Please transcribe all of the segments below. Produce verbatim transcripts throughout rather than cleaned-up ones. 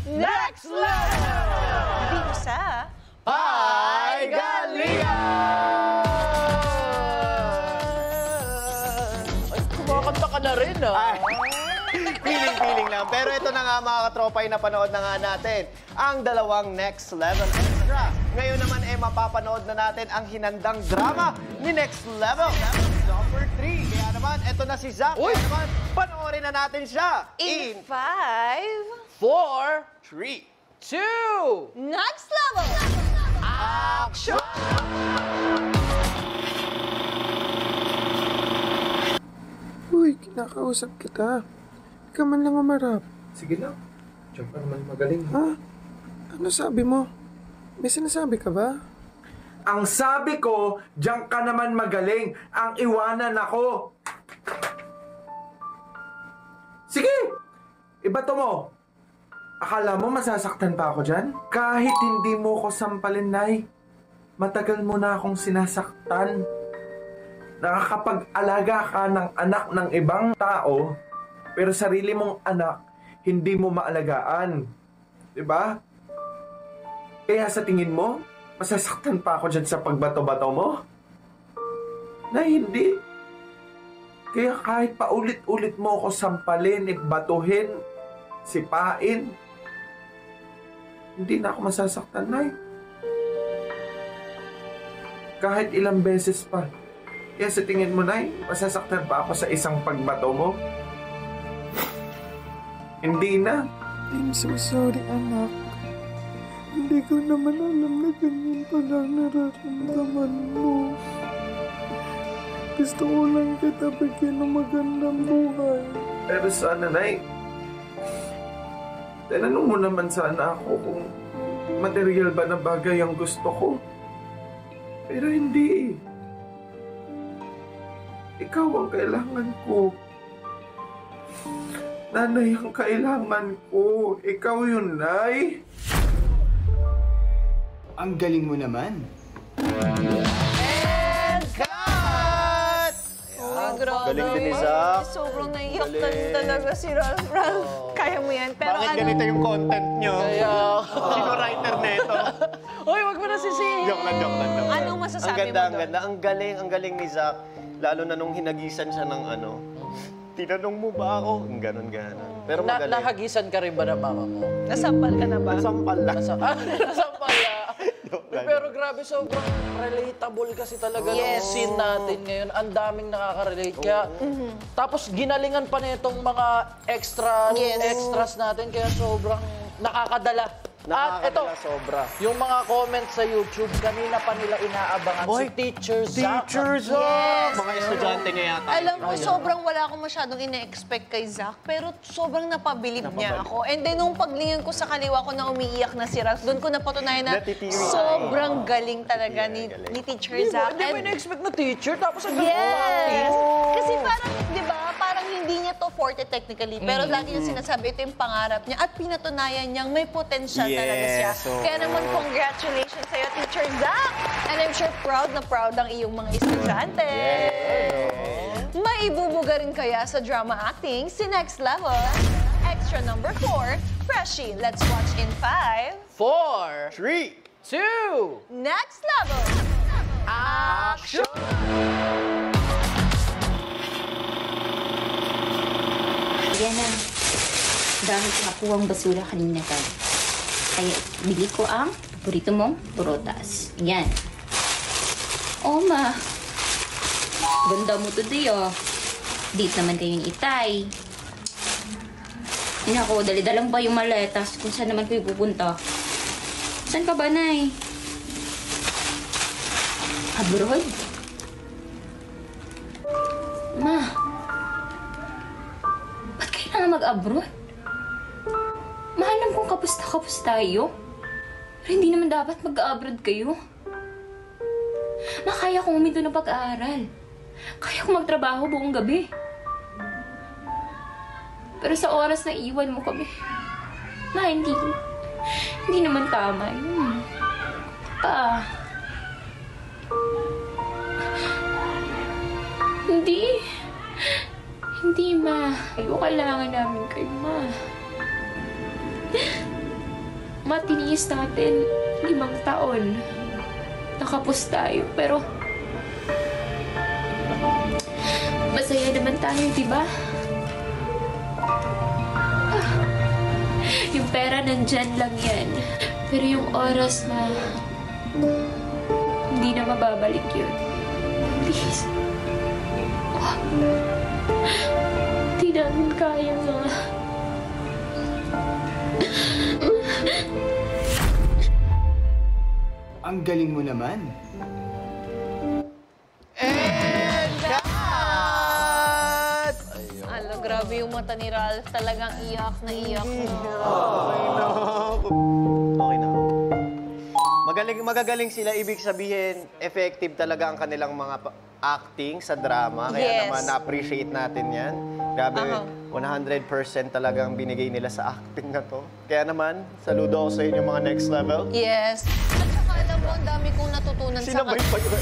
Next Level! Dito sa Ay Galingan! Ay, kumakanta ka na rin, ah. Feeling-feeling lang. Pero ito na nga mga katropa, yung napanood na nga natin ang dalawang Next Level Extra. Ngayon naman eh mapapanood na natin ang hinandang drama ni Next Level. Number three. Kaya naman, ito na si Zack. Kaya naman, panoorin na natin siya. In five, Four, three, two, Next Level! action! Uy, kinakausap kita. Ikaw man lang umarap. Sige lang. Diyan ka naman magaling. Ha? Ano sabi mo? May sinasabi ka ba? Ang sabi ko, diyan ka naman magaling. Ang iwanan ako. Sige! Ibato mo. Akala mo masasaktan pa ako dyan? Kahit hindi mo ko sampalin, Nay. Matagal mo na akong sinasaktan. Nakakapag-alaga ka ng anak ng ibang tao, pero sarili mong anak, hindi mo maalagaan. Diba? Kaya sa tingin mo, masasaktan pa ako dyan sa pagbato-bato mo? Na hindi. Kaya kahit paulit-ulit mo ako sampalin, batuhin, sipain, hindi na ako masasaktan, Nay. Kahit ilang beses pa. Kaya sa tingin mo, Nay, masasaktan pa ako sa isang pagbato mo? Hindi na. I'm so sorry, anak. Hindi ko naman alam na ganyan pala nararamdaman mo. Gusto ko lang kita bigyan ng magandang buhay. Pero sana, Nay, tinanong mo naman sana ako kung material ba na bagay ang gusto ko. Pero hindi. Ikaw ang kailangan ko. Nanay ang kailangan ko. Ikaw yun, Nay. Ang galing mo naman. and cut! Oh, grabe. Galing din ni Zack. Sobrang naiyak ka Galing. talaga si Ralph. Ralph, kaya mo yan. Pero Bakit ano, ganito yung content nyo? Kaya... Sino writer nito? Uy, wag mo na sisihin. Joke lang, joke lang. joke lang. Anong masasabi ang ganda, mo ang doon? ganda. Ang galing, ang galing ni Zack. Lalo na nung hinagisan siya ng ano. Tinanong mo ba ako? Ang ganon, ganon. Pero Na, magaling. nahagisan ka rin ba ng mama mo? nasampal ka na ba? Sampal lang. Nasa, ah, nasa pala. Joke lang. Pero grabe, sobrang relatable kasi talaga Yes. ng scene natin ngayon. Ang daming nakaka-relate. Kaya, tapos ginalingan pa na itong mga extra, Yes. extras natin. Kaya sobrang nakakadala. At ito, Nakakadala sobra. yung mga comments sa YouTube, kanina pa nila inaabangan Boy, si Teacher Zack. Teacher Zack! Yes. Mga estudyante niya yata. Alam mo, sobrang wala akong masyadong ina-expect kay Zack, pero sobrang napabilib niya ako. And then, nung paglingin ko sa kaliwa ko na umiiyak na si Ralph, doon ko napatunayan na Natitiri. sobrang galing talaga Yeah, ni, galing. ni Teacher Hindi mo, Zack. hindi mo And- ina-expect na teacher, tapos ang Yes! Kasi parang, di ba, parang hindi niya to forte technically, pero Mm. lagi niya sinasabi, ito yung pangarap niya, at pinatunayan niyang may potential talaga siya. Yes, oo. Kaya naman, congratulations sa'yo, Teacher Zack! And I'm sure proud na proud ang iyong mga estudyante. May ibubuga rin kaya sa drama acting si Next Level? Extra number four, Freshie. Let's watch in five. Four, Three! two, Next Level! action! Yan na. Dami ko nakuwang basura kanina pa. Kaya bili ko ang paborito mong purotas. Yan. Oh, ma. Ganda mo today, oh. Date naman kayo ni Itay. Yan ako, dali-dalang ba yung maletas kung saan naman kayo pupunta? Saan ka ba, Nay? Abroad? Ma. Ba't kailangan mag-abroad? Maalam kung kapusta-kapus tayo. Pero hindi naman dapat mag-abroad kayo. Ma, kaya kong uminto ng pag-aaral. Kaya kong magtrabaho buong gabi. Pero sa oras na iwan mo kami, ma, hindi, hindi naman tama yun. Pa. Hindi. Hindi, ma. Kayo, kailangan namin kayo, ma. matiniis natin limang taon. Nakapos tayo, pero masaya naman tayo, di ba? Ah, yung pera nandyan lang yan. Pero yung oras na hindi na mababalik yun. Please. Oh, di namin kaya nga. Ang galing mo naman. And cut! Ala, grabe yung mata ni Ralph. Talagang iyak na iyak na. Okay na. Okay na. Magaling, magagaling sila. Ibig sabihin, effective talaga ang kanilang mga pa- acting sa drama. Kaya Yes. naman, na-appreciate natin yan. Grabe, Aha. one hundred percent talagang binigay nila sa acting na to. Kaya naman, saludo ako sa inyo mga next level. Yes. At saka alam mo, ang dami kong natutunan sa... Sinabay pa yun.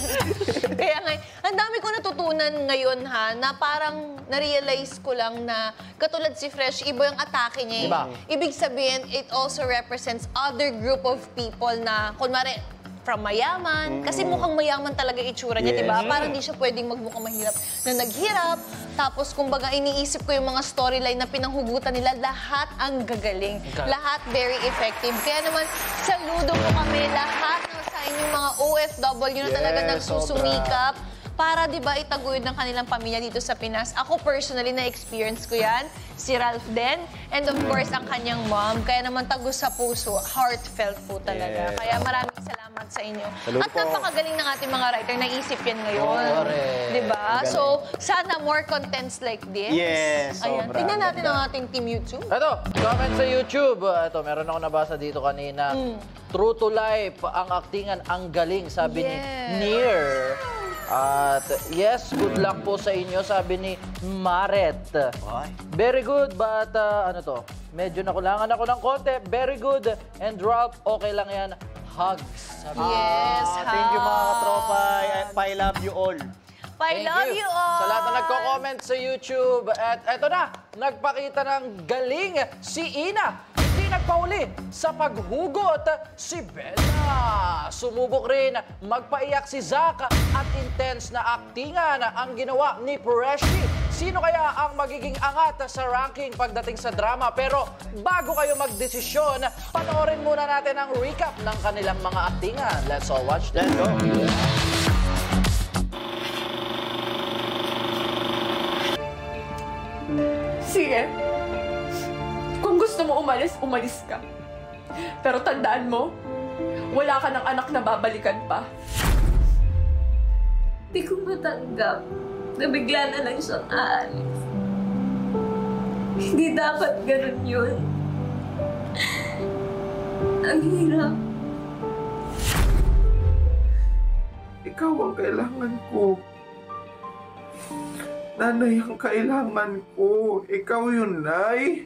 Kaya nga, ang dami ko natutunan ngayon ha, na parang na-realize ko lang na katulad si Fresh, iba yung atake niya. eh. Diba? Ibig sabihin, it also represents other group of people na, kunwari, from mayaman. Kasi mukhang mayaman talaga itsura niya, Yes. di ba? Parang di siya pwedeng magmukhang mahirap na naghirap. Tapos, kumbaga, iniisip ko yung mga storyline na pinanghugutan nila, lahat ang gagaling. Okay. Lahat very effective. Kaya naman, saludo ko kami lahat ng sa inyong mga O F W na talaga Yes, nagsusumikap para, di ba, itaguyod ng kanilang pamilya dito sa Pinas. Ako personally, na-experience ko yan. Si Ralph din. And of course, ang kanyang mom. Kaya naman tagus sa puso. Heartfelt po talaga. Yes. Kaya maraming salamat sa inyo. Saludo At po. napakagaling ng ating mga writer. Naisip yan ngayon. Correct. Di ba? Magaling. So, sana more contents like this. Yes, Ayan. sobra. Tingnan natin Ganda. ang ating Team YouTube. Ito, comment sa YouTube. Ito, meron ako nabasa dito kanina. True to life, ang aktingan, ang galing, sabi Yes. ni Near. At yes, good luck po sa inyo, sabi ni Maret. Ay. Very good, but uh, ano to? Medyo nakulangan ako ng konti. Very good. And Ralph, okay lang yan. Hugs. Sabi niya. Yes, Ah, thank you mga katropa. I, I love you all. I Thank love you all. Sa lahat na nagko-comment sa YouTube. At eto na, nagpakita ng galing si Ina. Hindi nagpauli sa paghugot si Bella. Sumubok rin magpaiyak si Zach at intense na aktingan ang ginawa ni Preshi. Sino kaya ang magiging angat sa ranking pagdating sa drama? Pero bago kayo magdesisyon, panoorin muna natin ang recap ng kanilang mga aktingan. Let's all watch this. Let's go. Sige. Kung gusto mo umalis, umalis ka. Pero tandaan mo, wala ka ng anak na babalikan pa. Hindi ko matanggap na bigla na lang siyang aalis. Hindi dapat ganun yun. Ang hirap. Ikaw ang kailangan ko. Nanay ang kailangan ko. Ikaw yun, Nay.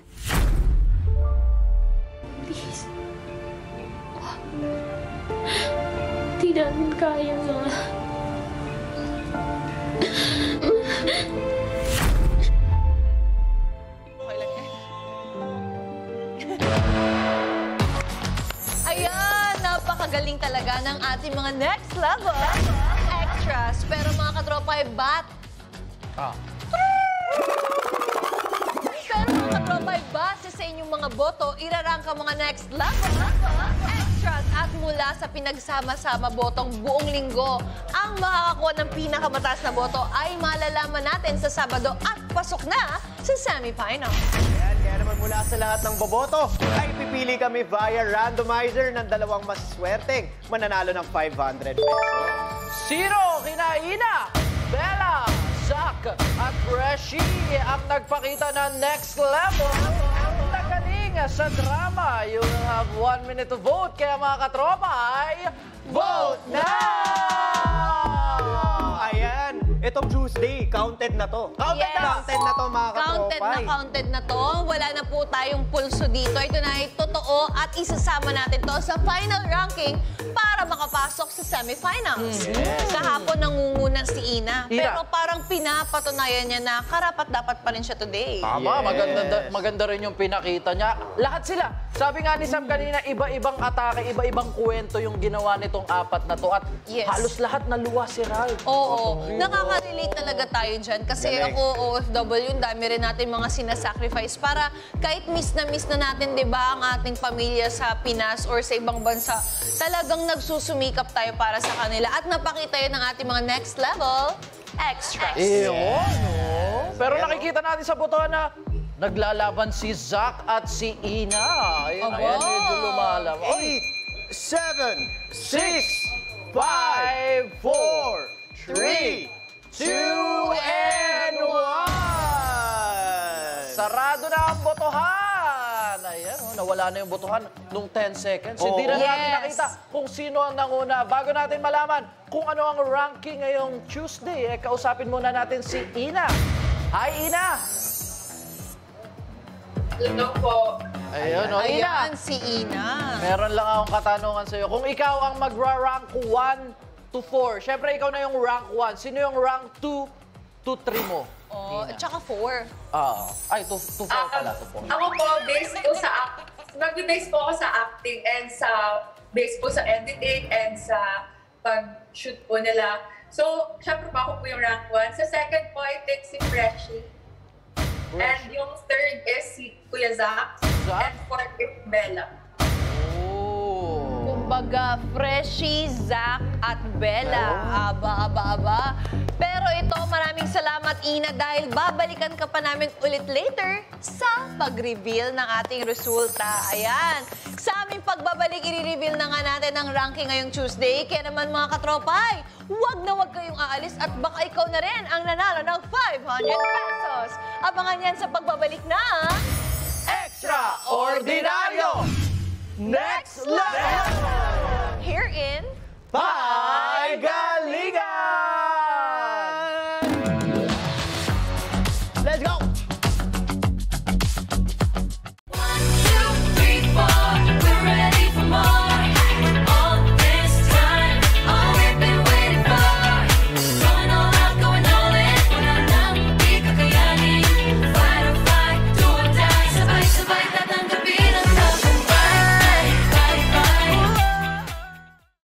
Please. Oh. Di namin kaya nga. Okay lang yan. Ayan, napakagaling talaga ng ating mga next level extras. Pero mga katropa, ay bat. Ah. Pero mga katropa, ay base sa inyong mga boto, irarang ka mga next level extras. At mula sa pinagsama-sama botong buong linggo, ang makakakuha ng pinakamataas na boto ay malalaman natin sa Sabado at pasok na sa semifinal. Ayan, kaya naman mula sa lahat ng boboto, ay pipili kami via randomizer ng dalawang masiswerteng mananalo ng five hundred pesos. Sino kina Ina, Bella, Zach at Preshi ang nagpakita ng next level ang nagaling sa drama. You will have one minute to vote. Kaya mga katropa ay vote now! Ayan, itong Tuesday, counted na to. Counted Yes. na! Counted na to, mga Counted na katropay. counted na to. Wala na po tayong pulso dito. Ito na ay totoo at isasama natin to sa final ranking para makapasok sa semifinals. Yes. Kahapon nangunguna si Ina. Ina. Pero parang pinapatunayan niya na karapat-dapat pa rin siya today. Tama, Yes. maganda, maganda rin yung pinakita niya. Lahat sila. Sabi nga ni Sam kanina, iba-ibang atake, iba-ibang kwento yung ginawa nitong apat na to. At Yes. halos lahat naluwa si Ralph. Oo, nakaka-relate talaga tayo dyan. Kasi Galing. ako, O F W, ang dami rin natin mga sinasacrifice para kahit miss na miss na natin, di ba, ang ating pamilya sa Pinas or sa ibang bansa, talagang nagsusumikap tayo para sa kanila. At napakita yun ng ating mga next level extras. Ewan, no? Pero nakikita natin sa botohan na naglalaban si Zack at si Ina. Ayan, Aba. ayan, medyo lumalam. Oy, eight, seven, six, five, four, three, two, and one! Sarado na ang botohan! Ayan, oh, nawala na yung botohan nung ten seconds. Hindi na Yes. natin nakita kung sino ang nanguna. Bago natin malaman kung ano ang ranking ngayong Tuesday, eh, kausapin muna natin si Ina. Hi, Ina! Hello po. Ayun, oh, Ina. Ayan, si Ina. Meron lang akong katanungan sa'yo. Kung ikaw ang magra-rank one to four, syempre ikaw na yung rank one. Sino yung rank two to three mo? Oh, Ina? at saka four. Ah, ay, to four pala, to four. Ako po, base po sa act- Mag-base po ako sa acting and sa base po sa editing and sa pag-shoot po nila. So, syempre po ako po yung rank one. Sa second po, I think si Freshie. And yung third is si Kuya Zack. Zack? And fourth is Bella. Oh. Kumbaga, Freshie, Zack, at Bella. Aba, aba, aba. Pero ito, maraming salamat, Ina, dahil babalikan ka pa namin ulit later sa pag-reveal ng ating resulta. Ayan. Sa aming pagbabalik, i-reveal na nga natin ang ranking ngayong Tuesday. Kaya naman mga katropay, huwag na huwag kayong aalis at baka ikaw na rin ang nanalo ng five hundred pesos. Abangan yan sa pagbabalik na... Extraordinaryo! Next level! Here in... Bye!